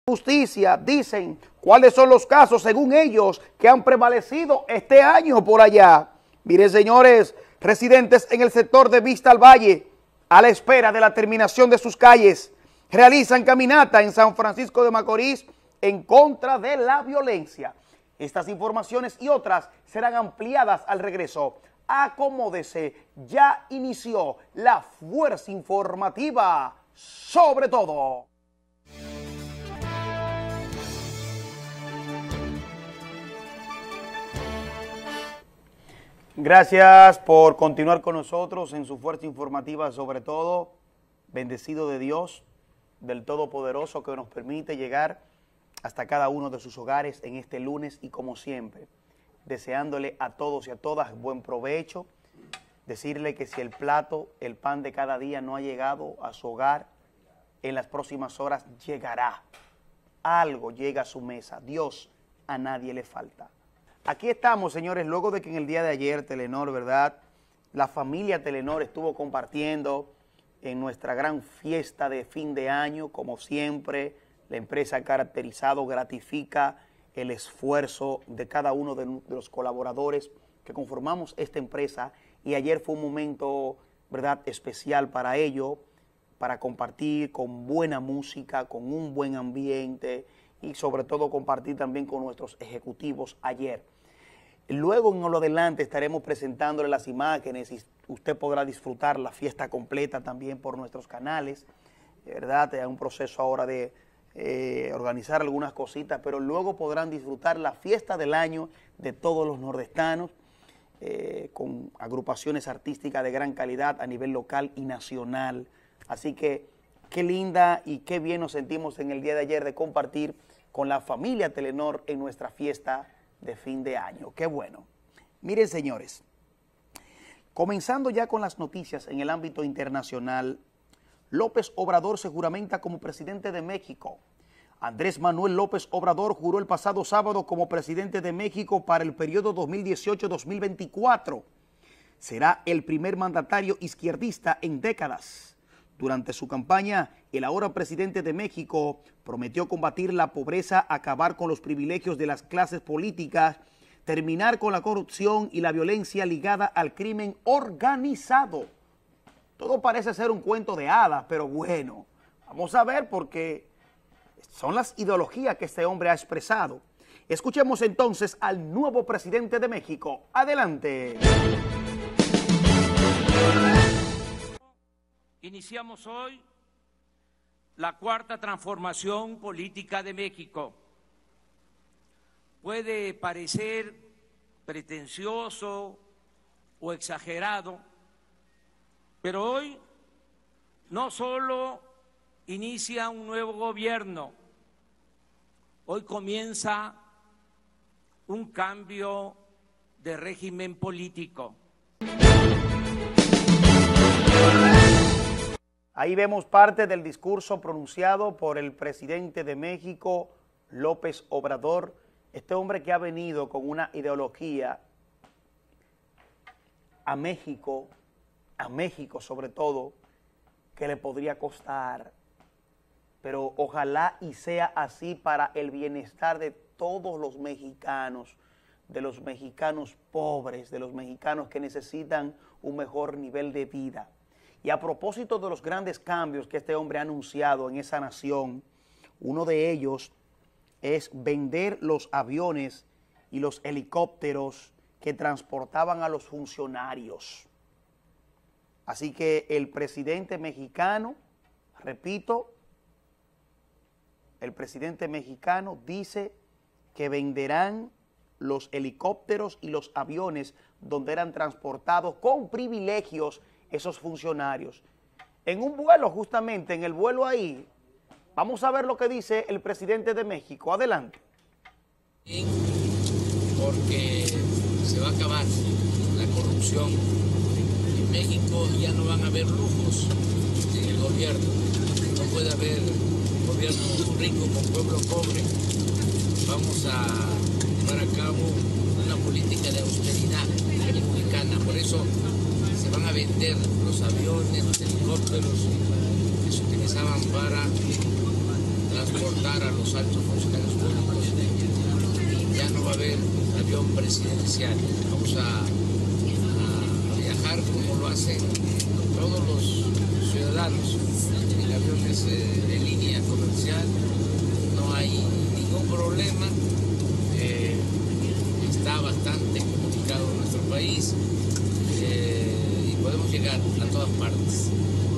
Justicia dicen cuáles son los casos, según ellos, que han prevalecido este año por allá. Miren, señores, residentes en el sector de Vista al Valle, a la espera de la terminación de sus calles, realizan caminata en San Francisco de Macorís en contra de la violencia. Estas informaciones y otras serán ampliadas al regreso. Acomódese, ya inició la fuerza informativa sobre todo. Gracias por continuar con nosotros en su fuerza informativa sobre todo. Bendecido de Dios, del Todopoderoso, que nos permite llegar hasta cada uno de sus hogares en este lunes y como siempre, deseándole a todos y a todas buen provecho, decirle que si el plato, el pan de cada día no ha llegado a su hogar, en las próximas horas llegará. Algo llega a su mesa. Dios a nadie le falta. Aquí estamos, señores, luego de que en el día de ayer Telenor, ¿verdad?, la familia Telenor estuvo compartiendo en nuestra gran fiesta de fin de año, como siempre, la empresa ha caracterizado, gratifica el esfuerzo de cada uno de los colaboradores que conformamos esta empresa, y ayer fue un momento, ¿verdad?, especial para ello, para compartir con buena música, con un buen ambiente y sobre todo compartir también con nuestros ejecutivos ayer. Luego en lo adelante estaremos presentándole las imágenes y usted podrá disfrutar la fiesta completa también por nuestros canales, ¿verdad? Hay un proceso ahora de organizar algunas cositas, pero luego podrán disfrutar la fiesta del año de todos los nordestanos, con agrupaciones artísticas de gran calidad a nivel local y nacional. Así que qué linda y qué bien nos sentimos en el día de ayer de compartir con la familia Telenor en nuestra fiesta de fin de año. Qué bueno. Miren, señores, comenzando ya con las noticias en el ámbito internacional, López Obrador se juramenta como presidente de México. Andrés Manuel López Obrador juró el pasado sábado como presidente de México para el periodo 2018-2024. Será el primer mandatario izquierdista en décadas. Durante su campaña, el ahora presidente de México prometió combatir la pobreza, acabar con los privilegios de las clases políticas, terminar con la corrupción y la violencia ligada al crimen organizado. Todo parece ser un cuento de hadas, pero bueno, vamos a ver porque son las ideologías que este hombre ha expresado. Escuchemos entonces al nuevo presidente de México. Adelante. Iniciamos hoy la cuarta transformación política de México. Puede parecer pretencioso o exagerado, pero hoy no solo inicia un nuevo gobierno, hoy comienza un cambio de régimen político. Ahí vemos parte del discurso pronunciado por el presidente de México, López Obrador, este hombre que ha venido con una ideología a México sobre todo, que le podría costar, pero ojalá y sea así para el bienestar de todos los mexicanos, de los mexicanos pobres, de los mexicanos que necesitan un mejor nivel de vida. Y a propósito de los grandes cambios que este hombre ha anunciado en esa nación, uno de ellos es vender los aviones y los helicópteros que transportaban a los funcionarios. Así que el presidente mexicano, repito, el presidente mexicano dice que venderán los helicópteros y los aviones donde eran transportados con privilegios esos funcionarios. En un vuelo, justamente, en el vuelo ahí, vamos a ver lo que dice el presidente de México. Adelante. Porque se va a acabar la corrupción. En México ya no van a haber lujos en el gobierno. No puede haber gobierno rico con pueblo pobre. Vamos a llevar a cabo una política de austeridad republicana. Por eso se van a vender los aviones, los helicópteros que se utilizaban para transportar a los altos funcionarios públicos. Ya no va a haber avión presidencial. Vamos a viajar como lo hacen todos los ciudadanos en aviones de línea comercial. No hay ningún problema. Está bastante comunicado nuestro país y podemos llegar a todas partes.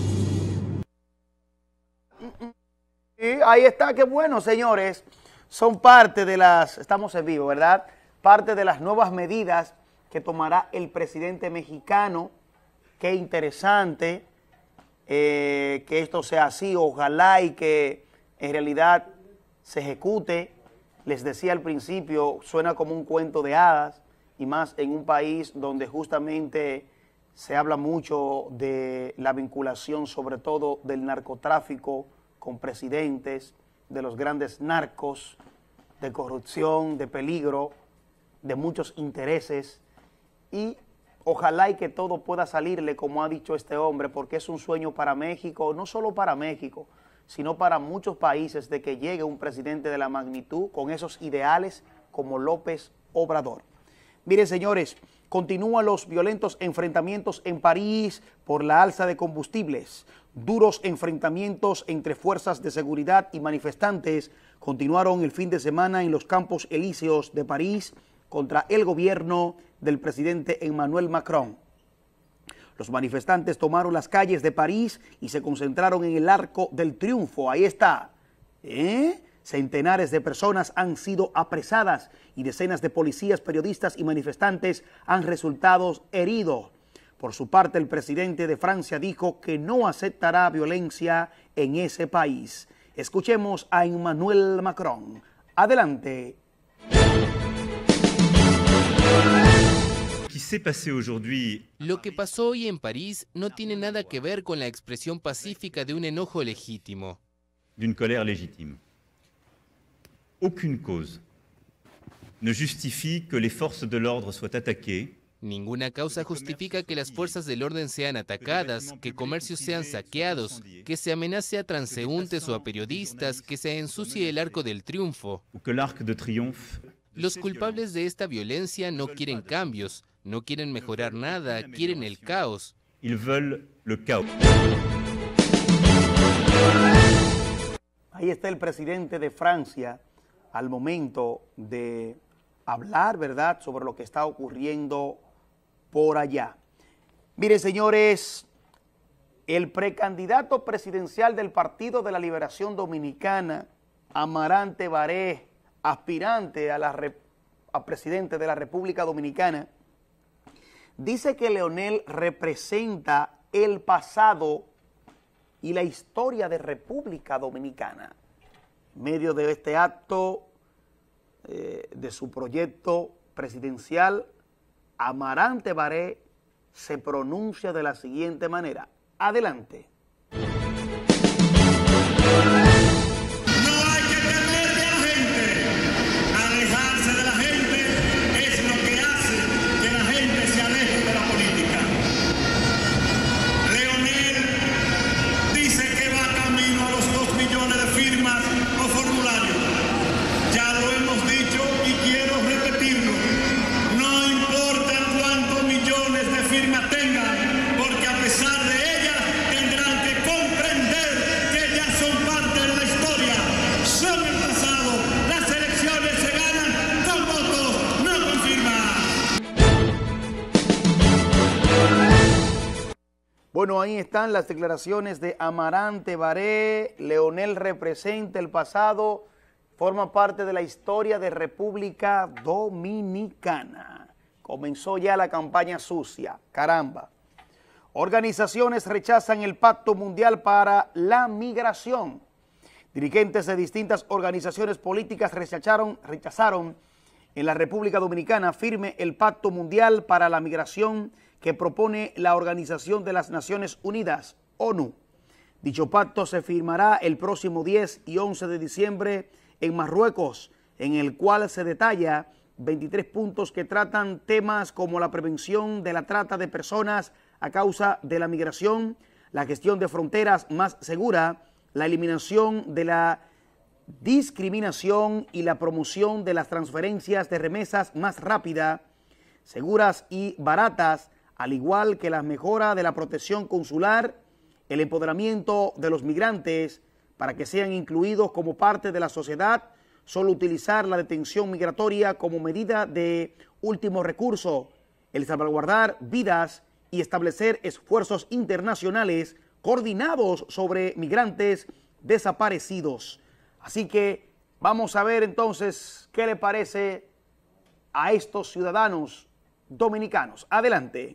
Ahí está, qué bueno, señores. Son parte de las, estamos en vivo, ¿verdad? Parte de las nuevas medidas que tomará el presidente mexicano. Qué interesante que esto sea así. Ojalá y que en realidad se ejecute. Les decía al principio, suena como un cuento de hadas, y más en un país donde justamente se habla mucho de la vinculación, sobre todo del narcotráfico con presidentes, de los grandes narcos, de corrupción, de peligro, de muchos intereses, y ojalá y que todo pueda salirle como ha dicho este hombre, porque es un sueño para México, no solo para México, sino para muchos países, de que llegue un presidente de la magnitud con esos ideales como López Obrador. Miren, señores, continúan los violentos enfrentamientos en París por la alza de combustibles. Duros enfrentamientos entre fuerzas de seguridad y manifestantes continuaron el fin de semana en los Campos Elíseos de París contra el gobierno del presidente Emmanuel Macron. Los manifestantes tomaron las calles de París y se concentraron en el Arco del Triunfo. Ahí está. Centenares de personas han sido apresadas y decenas de policías, periodistas y manifestantes han resultado heridos. Por su parte, el presidente de Francia dijo que no aceptará violencia en ese país. Escuchemos a Emmanuel Macron. Adelante. Lo que pasó hoy en París no tiene nada que ver con la expresión pacífica de un enojo legítimo. D'une colère légitime. Aucune cause ne justifie que les forces de l'ordre soient attaquées. Ninguna causa justifica que las fuerzas del orden sean atacadas, que comercios sean saqueados, que se amenace a transeúntes o a periodistas, que se ensucie el Arco del Triunfo. Ou que l'Arc de Triomphe. Los culpables de esta violencia no quieren cambios, no quieren mejorar nada, quieren el caos. Ils veulent le chaos. Ahí está el presidente de Francia al momento de hablar, ¿verdad?, sobre lo que está ocurriendo por allá. Mire, señores, el precandidato presidencial del Partido de la Liberación Dominicana, Amarante Baré, aspirante a presidente de la República Dominicana, dice que Leonel representa el pasado y la historia de República Dominicana. En medio de este acto de su proyecto presidencial, Amarante Baré se pronuncia de la siguiente manera. Adelante. Bueno, ahí están las declaraciones de Amarante Baré. Leonel representa el pasado, forma parte de la historia de República Dominicana. Comenzó ya la campaña sucia, caramba. Organizaciones rechazan el Pacto Mundial para la Migración. Dirigentes de distintas organizaciones políticas rechazaron en la República Dominicana firme el Pacto Mundial para la Migración que propone la Organización de las Naciones Unidas, ONU. Dicho pacto se firmará el próximo 10 y 11 de diciembre en Marruecos, en el cual se detalla 23 puntos que tratan temas como la prevención de la trata de personas a causa de la migración, la gestión de fronteras más segura, la eliminación de la discriminación y la promoción de las transferencias de remesas más rápidas, seguras y baratas, al igual que la mejora de la protección consular, el empoderamiento de los migrantes para que sean incluidos como parte de la sociedad, solo utilizar la detención migratoria como medida de último recurso, el salvaguardar vidas y establecer esfuerzos internacionales coordinados sobre migrantes desaparecidos. Así que vamos a ver entonces qué le parece a estos ciudadanos dominicanos. Adelante.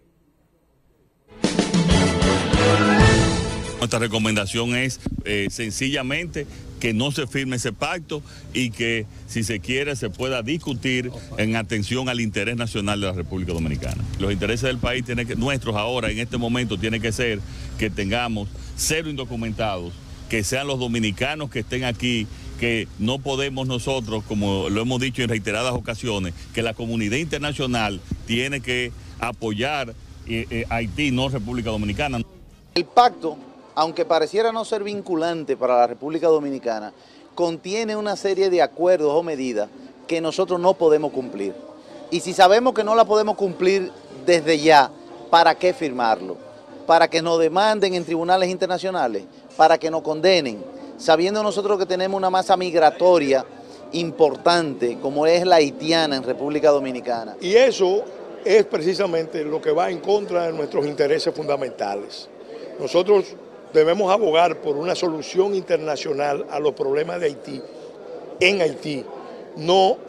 Nuestra recomendación es sencillamente que no se firme ese pacto y que, si se quiere, se pueda discutir en atención al interés nacional de la República Dominicana. Los intereses del país, nuestros ahora, en este momento, tiene que ser que tengamos 0 indocumentados, que sean los dominicanos que estén aquí, que no podemos nosotros, como lo hemos dicho en reiteradas ocasiones, que la comunidad internacional tiene que apoyar Haití, no República Dominicana. El pacto, aunque pareciera no ser vinculante para la República Dominicana, contiene una serie de acuerdos o medidas que nosotros no podemos cumplir. Y si sabemos que no la podemos cumplir desde ya, ¿para qué firmarlo? Para que nos demanden en tribunales internacionales, para que nos condenen, sabiendo nosotros que tenemos una masa migratoria importante, como es la haitiana en República Dominicana. Y eso es precisamente lo que va en contra de nuestros intereses fundamentales. Nosotros debemos abogar por una solución internacional a los problemas de Haití, en Haití, no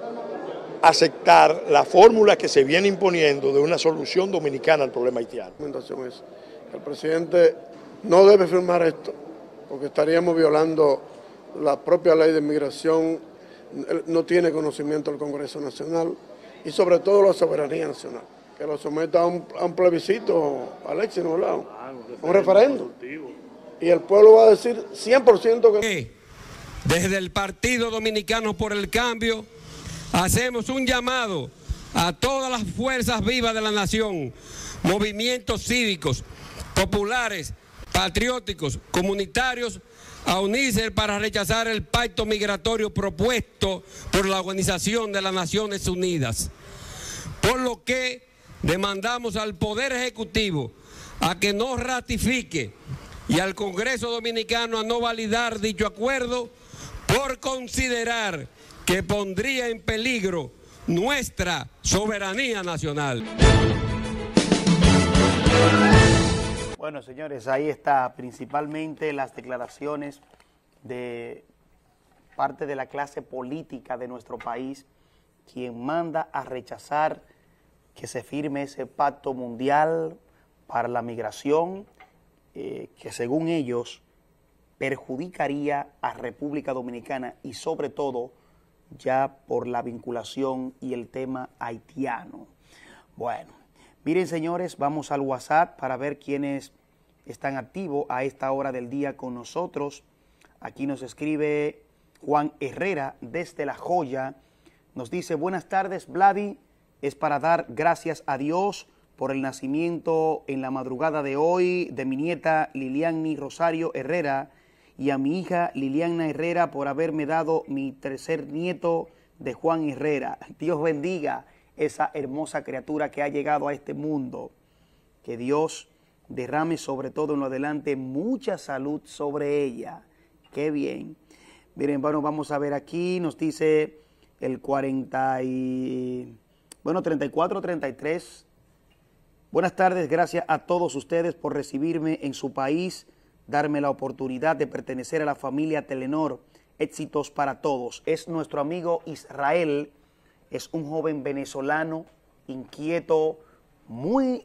aceptar la fórmula que se viene imponiendo de una solución dominicana al problema haitiano. La recomendación es que el presidente no debe firmar esto, porque estaríamos violando la propia ley de migración, no tiene conocimiento del Congreso Nacional y sobre todo la soberanía nacional, que lo someta a un plebiscito, Alexis, ¿no? Un referéndum. Y el pueblo va a decir 100% que... Desde el Partido Dominicano por el Cambio hacemos un llamado a todas las fuerzas vivas de la nación, movimientos cívicos, populares, patrióticos, comunitarios, a unirse para rechazar el pacto migratorio propuesto por la Organización de las Naciones Unidas. Por lo que demandamos al Poder Ejecutivo a que no ratifique y al Congreso Dominicano a no validar dicho acuerdo por considerar que pondría en peligro nuestra soberanía nacional. Bueno, señores, ahí está principalmente las declaraciones de parte de la clase política de nuestro país, quien manda a rechazar que se firme ese pacto mundial para la migración, que según ellos perjudicaría a República Dominicana y sobre todo ya por la vinculación y el tema haitiano. Bueno, miren, señores, vamos al WhatsApp para ver quiénes están activos a esta hora del día con nosotros. Aquí nos escribe Juan Herrera desde La Joya. Nos dice: buenas tardes, Vladi. Es para dar gracias a Dios por el nacimiento en la madrugada de hoy de mi nieta Liliani Rosario Herrera y a mi hija Liliana Herrera por haberme dado mi tercer nieto de Juan Herrera. Dios bendiga esa hermosa criatura que ha llegado a este mundo. Que Dios derrame sobre todo en lo adelante mucha salud sobre ella. Qué bien. Miren, bueno, vamos a ver aquí, nos dice el 3433. Buenas tardes, gracias a todos ustedes por recibirme en su país, darme la oportunidad de pertenecer a la familia Telenor. Éxitos para todos. Es nuestro amigo Israel, es un joven venezolano, inquieto, muy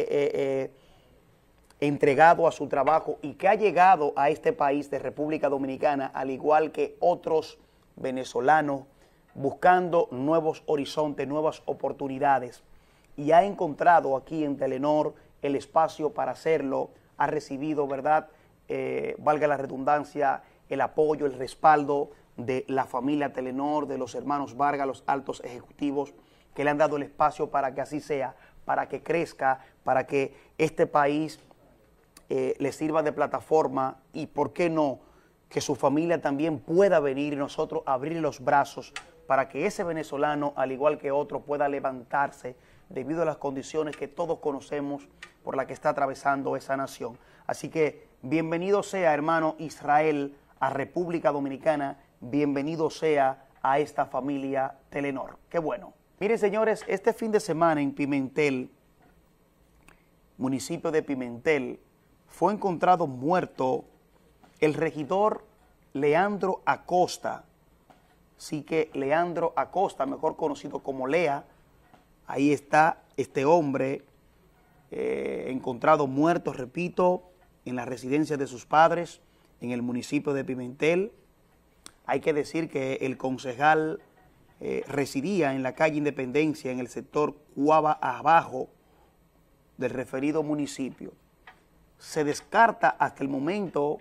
entregado a su trabajo y que ha llegado a este país de República Dominicana, al igual que otros venezolanos, buscando nuevos horizontes, nuevas oportunidades, y ha encontrado aquí en Telenor el espacio para hacerlo. Ha recibido, ¿verdad?, valga la redundancia, el apoyo, el respaldo de la familia Telenor, de los hermanos Vargas, los altos ejecutivos, que le han dado el espacio para que así sea, para que crezca, para que este país le sirva de plataforma y, ¿por qué no?, que su familia también pueda venir y nosotros abrir los brazos para que ese venezolano, al igual que otro, pueda levantarse debido a las condiciones que todos conocemos por las que está atravesando esa nación. Así que bienvenido sea, hermano Israel, a República Dominicana, bienvenido sea a esta familia Telenor. Qué bueno. Miren, señores, este fin de semana en Pimentel, municipio de Pimentel, fue encontrado muerto el regidor Leandro Acosta. Así que Leandro Acosta, mejor conocido como Lea, ahí está este hombre encontrado muerto, repito, en la residencia de sus padres, en el municipio de Pimentel. Hay que decir que el concejal residía en la calle Independencia, en el sector Cuava Abajo del referido municipio. Se descarta hasta el momento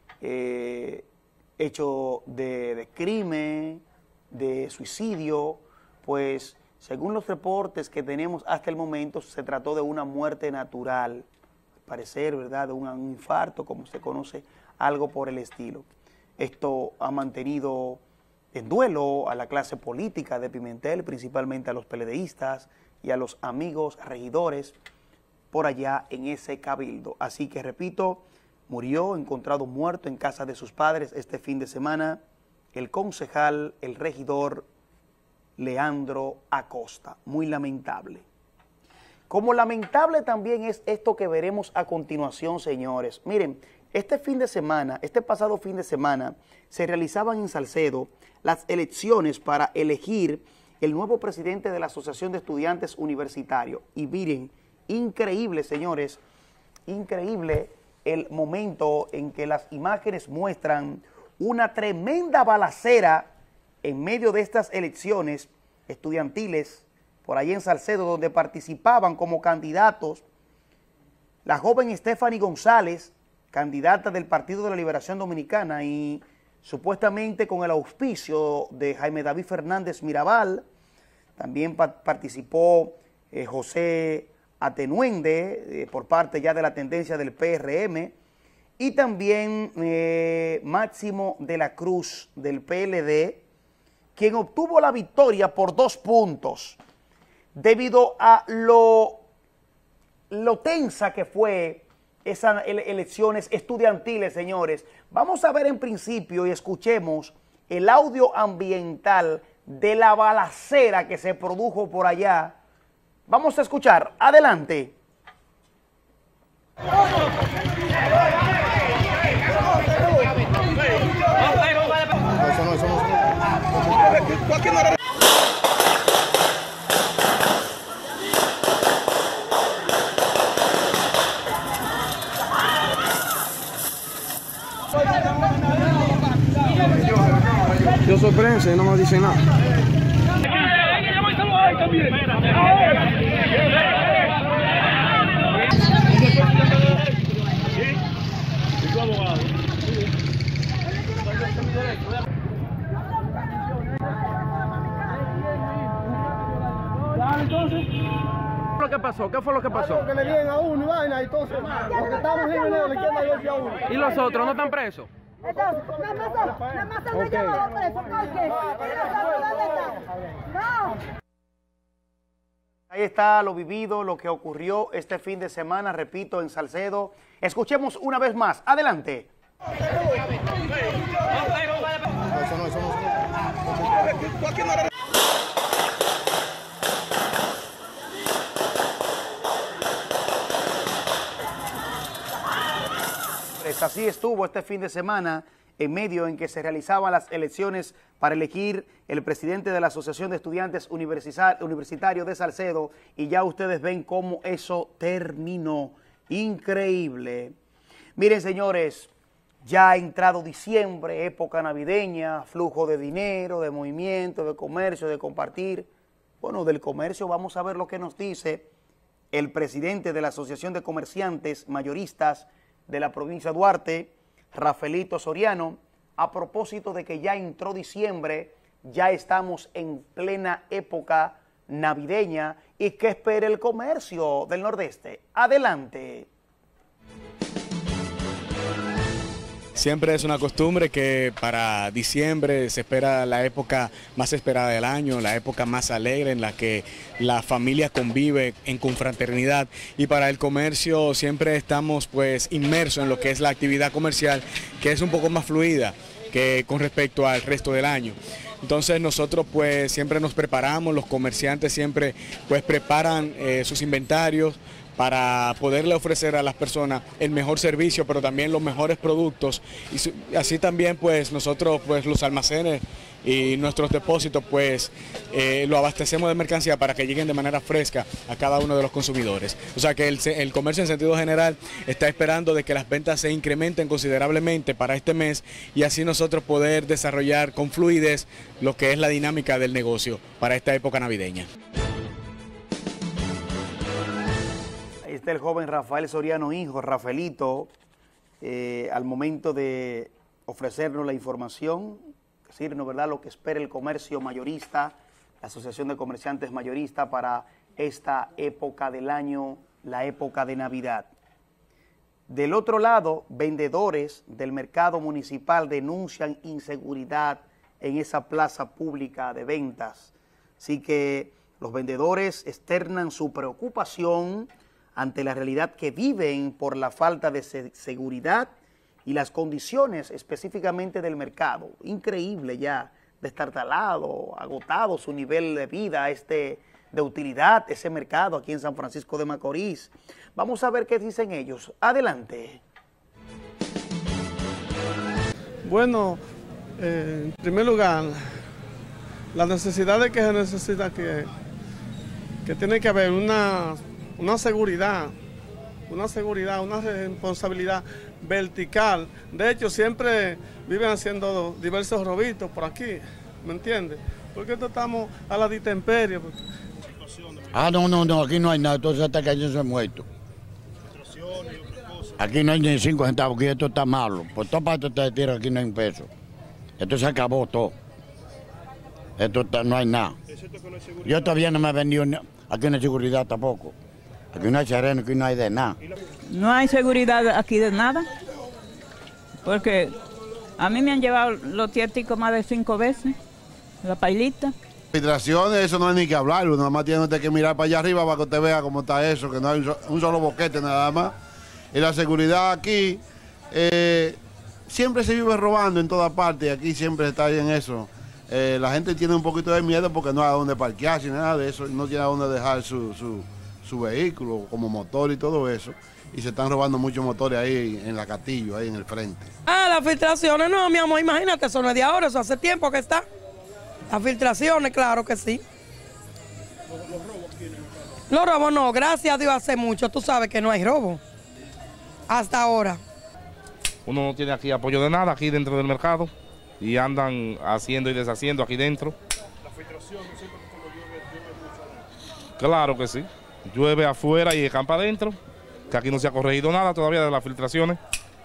hecho de crimen, de suicidio, pues según los reportes que tenemos hasta el momento se trató de una muerte natural, al parecer, ¿verdad?, de un infarto, como se conoce, algo por el estilo. Esto ha mantenido en duelo a la clase política de Pimentel, principalmente a los PLDistas y a los amigos regidores por allá en ese cabildo. Así que, repito, murió encontrado muerto en casa de sus padres este fin de semana el concejal, el regidor Leandro Acosta. Muy lamentable. Como lamentable también es esto que veremos a continuación, señores. Miren, este pasado fin de semana, se realizaban en Salcedo las elecciones para elegir el nuevo presidente de la Asociación de Estudiantes Universitarios. Y miren, increíble, señores, increíble el momento en que las imágenes muestran una tremenda balacera en medio de estas elecciones estudiantiles por ahí en Salcedo, donde participaban como candidatos la joven Stephanie González, candidata del Partido de la Liberación Dominicana, y supuestamente con el auspicio de Jaime David Fernández Mirabal. También participó José Atenuende por parte ya de la tendencia del PRM, y también Máximo de la Cruz del PLD, quien obtuvo la victoria por 2 puntos, debido a lo tensa que fue esas elecciones estudiantiles, señores. Vamos a ver en principio y escuchemos el audio ambiental de la balacera que se produjo por allá. Vamos a escuchar. Adelante. Yo soy prensa y no me dicen nada. ¿Qué fue lo que pasó? Que le dieron a uno y vaina y todo. Los que estamos en la izquierda golpe a uno. ¿Y los otros no están presos? Entonces, nada más se me llevado preso. ¿Por qué? ¿Dónde está? No. Ahí está lo vivido, lo que ocurrió este fin de semana, repito, en Salcedo. Escuchemos una vez más. Adelante. Así estuvo este fin de semana, en medio en que se realizaban las elecciones para elegir el presidente de la Asociación de Estudiantes Universitarios de Salcedo, y ya ustedes ven cómo eso terminó. Increíble. Miren, señores, ya ha entrado diciembre, época navideña, flujo de dinero, de movimiento, de comercio, de compartir. Bueno, del comercio vamos a ver lo que nos dice el presidente de la Asociación de Comerciantes Mayoristas de la provincia de Duarte, Rafaelito Soriano, a propósito de que ya entró diciembre, ya estamos en plena época navideña y que espere el comercio del Nordeste. Adelante. Siempre es una costumbre que para diciembre se espera la época más esperada del año, la época más alegre en la que la familia convive en confraternidad, y para el comercio siempre estamos pues inmersos en lo que es la actividad comercial, que es un poco más fluida que con respecto al resto del año. Entonces nosotros pues siempre nos preparamos, los comerciantes siempre pues preparan sus inventarios para poderle ofrecer a las personas el mejor servicio, pero también los mejores productos, y así también pues nosotros pues los almacenes y nuestros depósitos pues lo abastecemos de mercancía para que lleguen de manera fresca a cada uno de los consumidores. O sea que el comercio en sentido general está esperando de que las ventas se incrementen considerablemente para este mes, y así nosotros poder desarrollar con fluidez lo que es la dinámica del negocio para esta época navideña. Ahí está el joven Rafael Soriano Hijo, Rafaelito, al momento de ofrecernos la información, decirnos, ¿verdad?, lo que espera el comercio mayorista, la Asociación de Comerciantes Mayoristas para esta época del año, la época de Navidad. Del otro lado, vendedores del mercado municipal denuncian inseguridad en esa plaza pública de ventas. Así que los vendedores externan su preocupación ante la realidad que viven por la falta de seguridad y las condiciones específicamente del mercado. Increíble ya, destartalado, agotado su nivel de vida, de utilidad, ese mercado aquí en San Francisco de Macorís. Vamos a ver qué dicen ellos. Adelante. Bueno, en primer lugar, la necesidad de que se necesita que tiene que haber una seguridad, una responsabilidad vertical. De hecho, siempre viven haciendo diversos robitos por aquí, ¿me entiendes? Porque estamos a la intemperie. No, aquí no hay nada, entonces hasta que alguien se ha muerto. Aquí no hay ni 5 centavos, aquí esto está malo. Por todas partes te tiran, aquí no hay un peso. Esto se acabó todo. No hay nada. Yo todavía no me he vendido, aquí no hay seguridad tampoco. Aquí no hay sereno, aquí no hay de nada. No hay seguridad aquí de nada, porque a mí me han llevado los tierticos más de 5 veces, la pailita. Filtraciones, eso no hay ni que hablar, nada más tiene usted que mirar para allá arriba para que usted vea cómo está eso, que no hay un solo boquete nada más. Y la seguridad aquí, siempre se vive robando en todas partes, aquí siempre está ahí en eso. La gente tiene un poquito de miedo porque no hay a dónde parquearse, nada de eso, no tiene a dónde dejar su vehículo como motor y todo eso, y se están robando muchos motores ahí en la Castillo, ahí en el frente. Las filtraciones no, mi amor, imagínate, eso no es de ahora, eso hace tiempo que está. Las filtraciones, claro que sí. Los robos no, gracias a Dios hace mucho, tú sabes que no hay robo, hasta ahora. Uno no tiene aquí apoyo de nada aquí dentro del mercado y andan haciendo y deshaciendo aquí dentro. ¿La filtración siempre cuando llueve mucho? Claro que sí. Llueve afuera y campa adentro, que aquí no se ha corregido nada todavía de las filtraciones.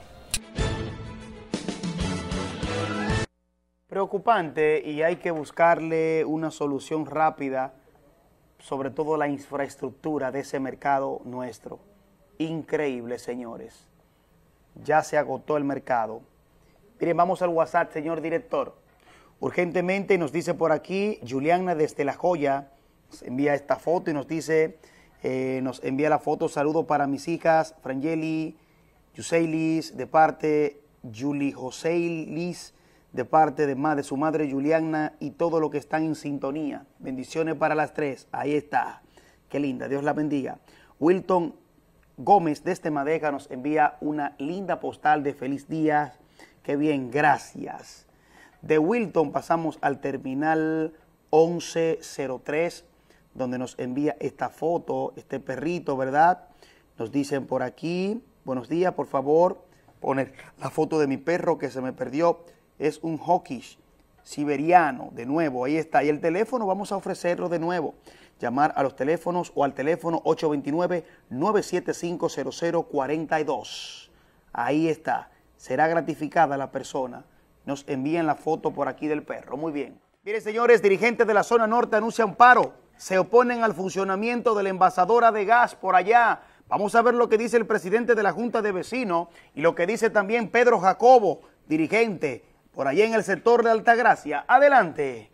Preocupante, y hay que buscarle una solución rápida, sobre todo la infraestructura de ese mercado nuestro. Increíble, señores. Ya se agotó el mercado. Miren, vamos al WhatsApp, señor director. Urgentemente nos dice por aquí, Juliana desde La Joya, nos envía esta foto y nos dice... nos envía la foto, saludo para mis hijas, Frangeli, Yuseilis, de parte Yuli Joseilis, de parte de su madre Juliana y todo lo que están en sintonía. Bendiciones para las 3, ahí está, qué linda, Dios la bendiga. Wilton Gómez desde Madeja nos envía una linda postal de feliz día, qué bien, gracias. De Wilton pasamos al terminal 1103, donde nos envía esta foto, este perrito, ¿verdad? Nos dicen por aquí, buenos días, por favor, poner la foto de mi perro que se me perdió. Es un hawkish siberiano, de nuevo, ahí está. Y el teléfono vamos a ofrecerlo de nuevo. Llamar a los teléfonos o al teléfono 829-975-0042. Ahí está. Será gratificada la persona. Nos envían la foto por aquí del perro. Muy bien. Miren, señores, dirigentes de la zona norte anuncian paro. Se oponen al funcionamiento de la envasadora de gas por allá, Vamos a ver lo que dice el presidente de la Junta de Vecinos y lo que dice también Pedro Jacobo, dirigente por allá en el sector de Altagracia. Adelante.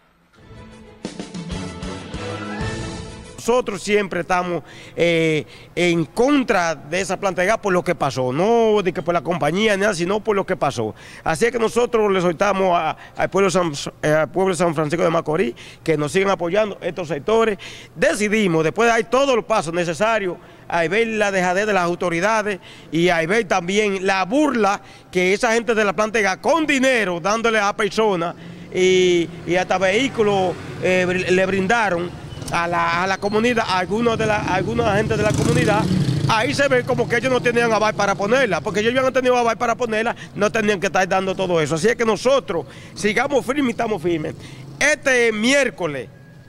Nosotros siempre estamos en contra de esa planta de gas por lo que pasó, no de que por la compañía ni nada, sino por lo que pasó. Así es que nosotros le soltamos al pueblo de San Francisco de Macorís que nos sigan apoyando estos sectores. Decidimos, después de dar todos los pasos necesarios, a ver la dejadez de las autoridades y a ver también la burla que esa gente de la planta de gas con dinero dándole a personas y hasta vehículos le brindaron a la comunidad, a alguna gente de la comunidad. Ahí se ve como que ellos no tenían aval para ponerla, porque ellos hubieran tenido aval para ponerla, no tenían que estar dando todo eso. Así es que nosotros sigamos firmes y estamos firmes. Este miércoles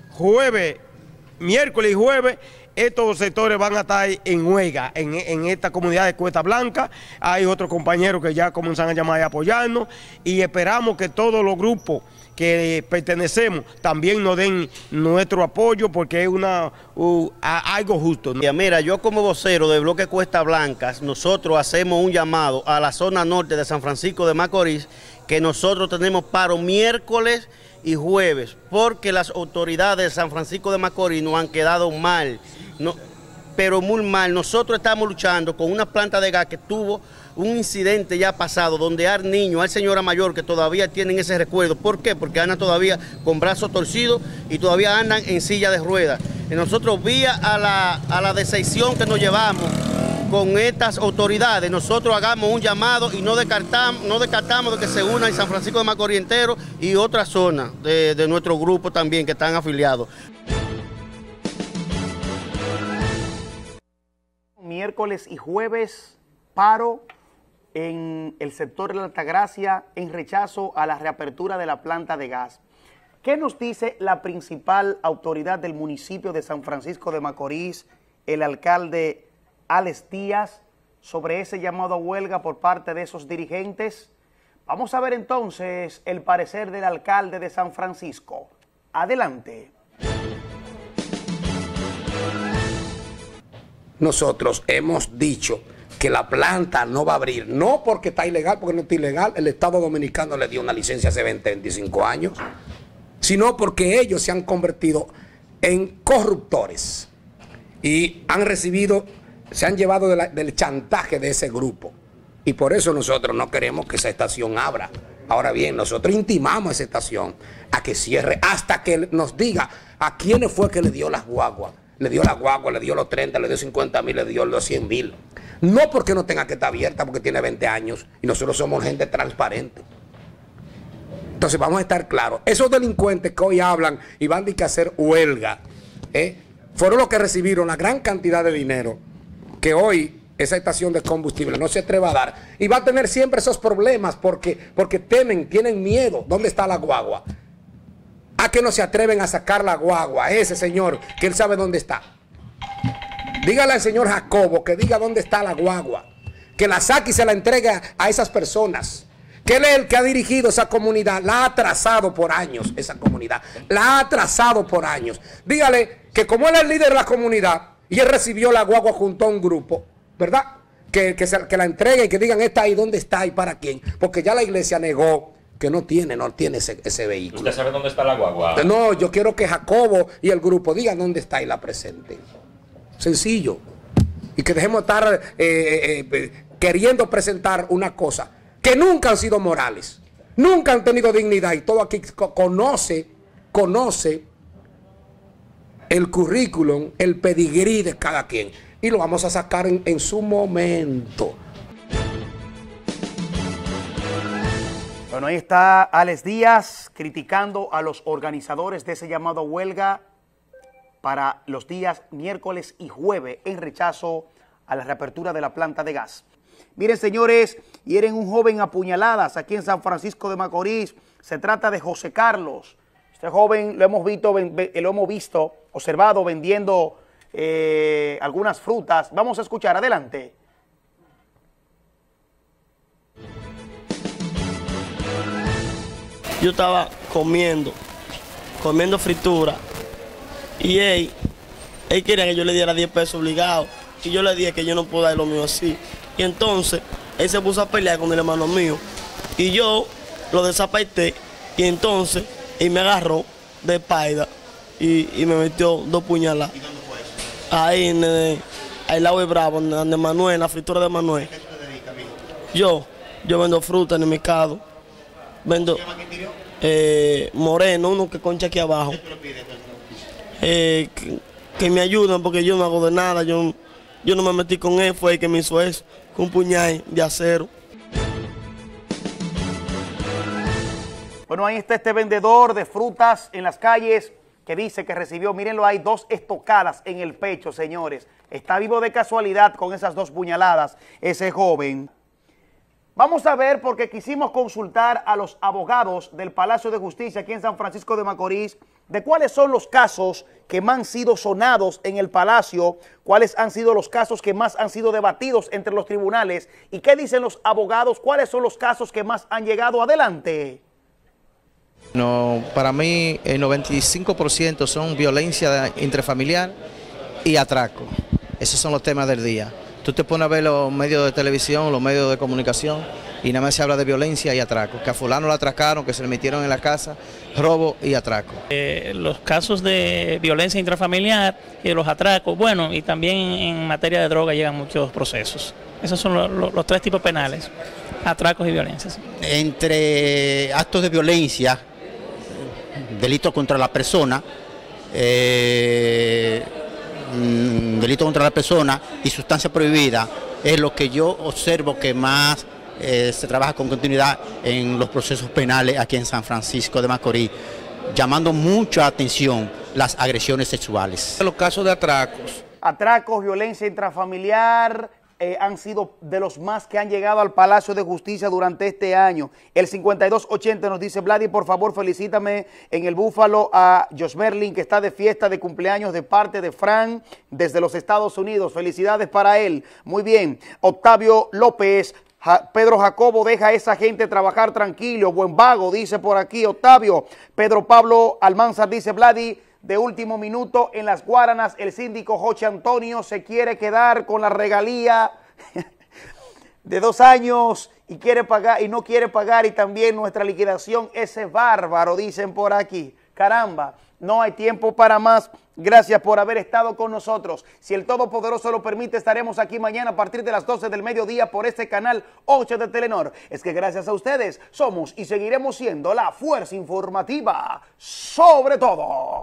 y jueves, estos sectores van a estar en huelga en esta comunidad de Cuesta Blanca. Hay otros compañeros que ya comienzan a llamar y a apoyarnos y esperamos que todos los grupos que pertenecemos también nos den nuestro apoyo porque es algo justo, ¿no? Mira, yo como vocero del bloque Cuesta Blanca, nosotros hacemos un llamado a la zona norte de San Francisco de Macorís, que nosotros tenemos paro miércoles y jueves, porque las autoridades de San Francisco de Macorís nos han quedado mal, pero muy mal. Nosotros estamos luchando con una planta de gas que tuvo un incidente ya pasado, donde hay niños, hay señora mayor que todavía tienen ese recuerdo. ¿Por qué? Porque andan todavía con brazos torcidos y todavía andan en silla de ruedas. Y nosotros, vía a la decisión que nos llevamos con estas autoridades, nosotros hagamos un llamado y no descartamos de que se unan San Francisco de Macorís entero y otras zonas de nuestro grupo también que están afiliados. Miércoles y jueves, paro en el sector de la Altagracia en rechazo a la reapertura de la planta de gas. ¿Qué nos dice la principal autoridad del municipio de San Francisco de Macorís, el alcalde Alex Díaz, sobre ese llamado a huelga por parte de esos dirigentes? Vamos a ver entonces el parecer del alcalde de San Francisco. Adelante. Nosotros hemos dicho que la planta no va a abrir, no porque está ilegal, porque no está ilegal, el Estado Dominicano le dio una licencia hace 25 años, sino porque ellos se han convertido en corruptores y se han llevado del chantaje de ese grupo. Y por eso nosotros no queremos que esa estación abra. Ahora bien, nosotros intimamos a esa estación a que cierre hasta que nos diga a quiénes fue que le dio las guaguas. Le dio la guagua, le dio los 30, le dio 50.000, le dio los 100.000. No porque no tenga que estar abierta, porque tiene 20 años y nosotros somos gente transparente. Entonces vamos a estar claros. Esos delincuentes que hoy hablan y van a hacer huelga, fueron los que recibieron la gran cantidad de dinero que hoy esa estación de combustible no se atreva a dar. Y va a tener siempre esos problemas porque tienen miedo. ¿Dónde está la guagua? ¿A que no se atreven a sacar la guagua? Ese señor, que él sabe dónde está. Dígale al señor Jacobo que diga dónde está la guagua. Que la saque y se la entregue a esas personas. Que él es el que ha dirigido esa comunidad. La ha atrasado por años, esa comunidad. La ha atrasado por años. Dígale que como él es el líder de la comunidad y él recibió la guagua junto a un grupo, ¿verdad? Que la entregue y que digan esta ahí, dónde está y para quién. Porque ya la iglesia negó que no tiene ese vehículo. ¿Usted sabe dónde está la guagua? No, yo quiero que Jacobo y el grupo digan dónde está y la presenten. Sencillo. Y que dejemos estar queriendo presentar una cosa que nunca han sido morales, nunca han tenido dignidad, y todo aquí conoce el currículum, el pedigrí de cada quien, y lo vamos a sacar en su momento. Bueno, ahí está Alex Díaz criticando a los organizadores de ese llamado a huelga para los días miércoles y jueves en rechazo a la reapertura de la planta de gas. Miren, señores, hieren un joven a puñaladas aquí en San Francisco de Macorís. Se trata de José Carlos. Este joven lo hemos visto observado vendiendo algunas frutas. Vamos a escuchar, adelante. Yo estaba comiendo fritura y él quería que yo le diera 10 pesos obligados. Y yo le dije que yo no puedo dar lo mío así. Y entonces él se puso a pelear con el hermano mío. Y yo lo desapaité. Y entonces él me agarró de espalda y me metió 2 puñaladas. ¿Y dónde fue eso? Ahí en el lado de Bravo, de Manuel, en la fritura de Manuel. ¿Qué te dedicas, amigo? Yo vendo fruta en el mercado. Vendo ¿Cómo se llama quién tiró? Moreno, uno que concha aquí abajo. ¿Qué tú le pides? Que me ayuden porque yo no hago de nada. Yo no me metí con él, fue el que me hizo eso, con un puñal de acero. Bueno, ahí está este vendedor de frutas en las calles que dice que recibió, mírenlo, hay 2 estocadas en el pecho, señores. Está vivo de casualidad con esas 2 puñaladas ese joven. Vamos a ver, porque quisimos consultar a los abogados del Palacio de Justicia aquí en San Francisco de Macorís, de cuáles son los casos que más han sido sonados en el Palacio, cuáles han sido los casos que más han sido debatidos entre los tribunales y qué dicen los abogados, cuáles son los casos que más han llegado adelante. No, para mí el 95% son violencia intrafamiliar y atraco. Esos son los temas del día. Tú te pones a ver los medios de televisión, los medios de comunicación y nada más se habla de violencia y atraco. Que a fulano lo atracaron, que se le metieron en la casa, robo y atraco. Los casos de violencia intrafamiliar y de los atracos, bueno, y también en materia de droga llegan muchos procesos. Esos son los 3 tipos penales, atracos y violencias. Entre actos de violencia, delito contra la persona, delito contra la persona y sustancia prohibida, es lo que yo observo que más se trabaja con continuidad en los procesos penales aquí en San Francisco de Macorís, llamando mucha atención las agresiones sexuales. Los casos de atracos. Atracos, violencia intrafamiliar, han sido de los más que han llegado al Palacio de Justicia durante este año. El 5280 nos dice, Vladi, por favor, felicítame en el Búfalo a Josmerlin, que está de fiesta de cumpleaños de parte de Fran desde los Estados Unidos. Felicidades para él. Muy bien. Octavio López, Pedro Jacobo, deja a esa gente trabajar tranquilo. Buen vago, dice por aquí Octavio. Pedro Pablo Almanzar dice, Vladi, de último minuto en Las Guaranas, el síndico Joche Antonio se quiere quedar con la regalía de 2 años y quiere pagar y no quiere pagar, y también nuestra liquidación, ese bárbaro, dicen por aquí. Caramba, no hay tiempo para más. Gracias por haber estado con nosotros. Si el Todopoderoso lo permite, estaremos aquí mañana a partir de las 12 del mediodía por este canal 8 de Telenor. Es que gracias a ustedes somos y seguiremos siendo la fuerza informativa sobre todo.